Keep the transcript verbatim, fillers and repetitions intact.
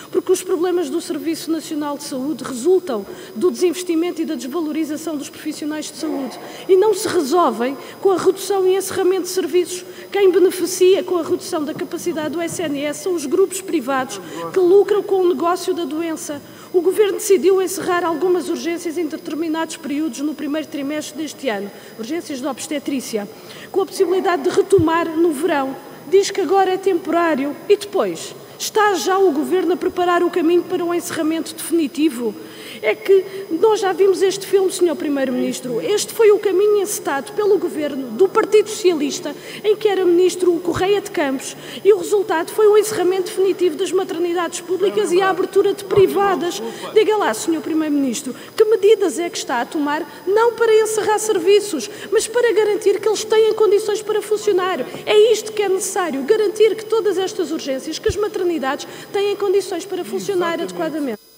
porque os problemas do Serviço Nacional de Saúde resultam do desinvestimento e da desvalorização dos profissionais de saúde e não se resolvem com a redução e encerramento de serviços. Quem beneficia com a redução da capacidade do S N S são os grupos privados que lucram com o negócio da doença. O Governo decidiu encerrar algumas urgências em determinados períodos no primeiro trimestre deste ano, urgências de obstetrícia, com a possibilidade de retomar no verão. Diz que agora é temporário. E depois? Está já o Governo a preparar o caminho para um encerramento definitivo? É que nós já vimos este filme, senhor Primeiro-Ministro. Este foi o caminho encetado pelo Governo do Partido Socialista, em que era Ministro o Correia de Campos, e o resultado foi o encerramento definitivo das maternidades públicas e a abertura de privadas. Diga lá, senhor Primeiro-Ministro, que medidas é que está a tomar, não para encerrar serviços, mas para garantir que eles têm condições para funcionar? É isto que é necessário, garantir que todas estas urgências, que as maternidades têm condições para funcionar adequadamente.